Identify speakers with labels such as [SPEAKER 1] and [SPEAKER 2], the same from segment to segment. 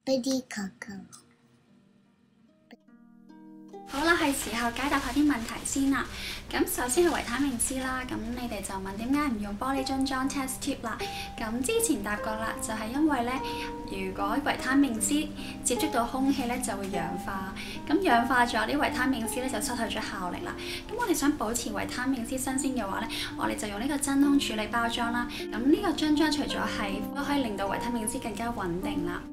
[SPEAKER 1] Baby Coco。
[SPEAKER 2] 好啦，係時候解答下啲問題先啦。咁首先係維他命 C 啦，咁你哋就問點解唔用玻璃樽裝 test tube 啦？咁之前答過啦，就係因為咧，如果維他命 C 接觸到空氣咧，就會氧化，咁氧化咗啲維他命 C 咧就失去咗效力啦。咁我哋想保持維他命 C 新鮮嘅話咧，我哋就用呢個真空處理包裝啦。咁呢個樽裝除咗係都可以令到維他命 C 更加穩定啦。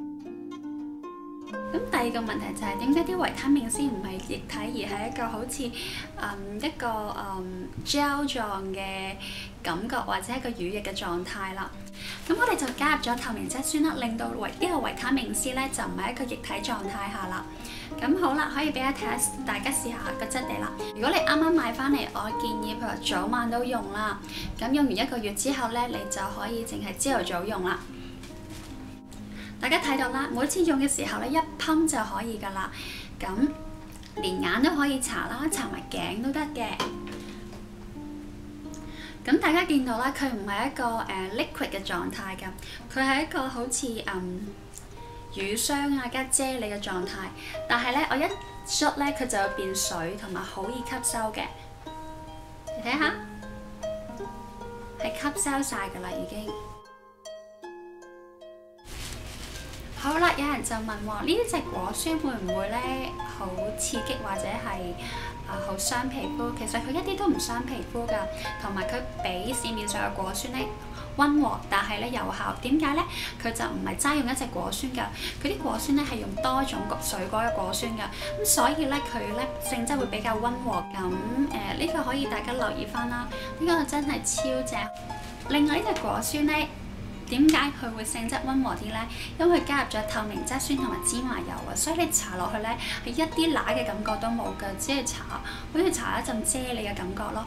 [SPEAKER 2] 咁第二個問題就係點解啲維他命 C 唔係液體，而係一個好似一個gel 狀嘅感覺，或者一個乳液嘅狀態啦。咁我哋就加入咗透明質酸啦，令到呢個維他命 C 咧就唔係一個液體狀態下啦。咁好啦，可以俾大家試下個質地啦。如果你啱啱買翻嚟，我建議譬如話早晚都用啦。咁用完1個月之後咧，你就可以淨係朝頭早用啦。大家睇到啦，每次用嘅時候咧，一噴就可以噶啦。咁連眼都可以搽啦，搽埋頸都得嘅。咁大家見到啦，佢唔係一個liquid 嘅狀態㗎，佢係一個好似乳霜啊加啫喱嘅狀態。但係咧，我一捽咧，佢就會變水，同埋好易吸收嘅。你睇下，係吸收晒㗎啦，已經。好啦，有人就問喎，呢隻果酸會唔會咧好刺激或者係好傷皮膚？其實佢一啲都唔傷皮膚㗎，同埋佢比市面上嘅果酸咧溫和，但係咧有效。點解咧？佢就唔係齋用一隻果酸㗎，佢啲果酸咧係用多種水果嘅果酸㗎，咁所以咧佢咧性質會比較溫和。咁呢個可以大家留意翻啦，呢個真係超正。另外呢隻果酸咧，點解佢會性質溫和啲呢？因為佢加入咗透明質酸同埋芝麻油啊，所以你搽落去呢，係一啲乸嘅感覺都冇㗎，只係搽好似搽一陣啫喱嘅感覺咯。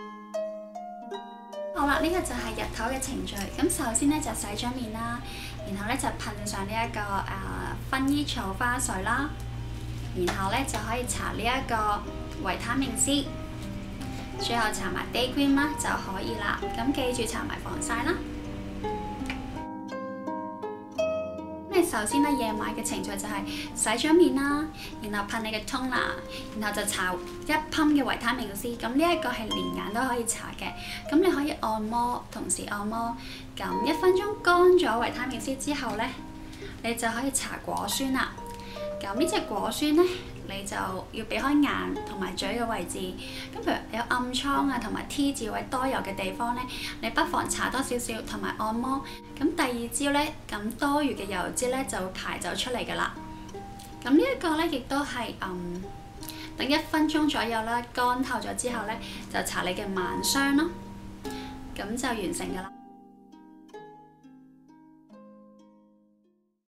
[SPEAKER 2] 好啦，呢個就係日頭嘅程序。咁首先呢，就洗咗面啦，然後呢，就噴上呢一個薰衣草花水啦，然後呢，就可以搽呢一個維他命 C， 最後搽埋 day cream 啦就可以啦。咁記住搽埋防曬啦。首先咧，夜晚嘅程序就係洗咗面啦，然後噴你嘅 toner，然後就搽一噴嘅維他命 C。咁呢一個係連眼都可以搽嘅。咁你可以按摩，同時按摩。咁1分鐘乾咗維他命 C 之後呢，你就可以搽果酸啦。咁呢隻果酸呢，你就要避開眼同埋嘴嘅位置。咁譬如有暗瘡啊同埋 T 字位多油嘅地方呢，你不妨搽多少少同埋按摩。咁第二朝呢，咁多餘嘅油脂呢就會排走出嚟㗎啦。咁呢一個呢，亦都係等1分鐘左右啦，乾透咗之後呢，就搽你嘅晚霜咯。咁就完成㗎啦。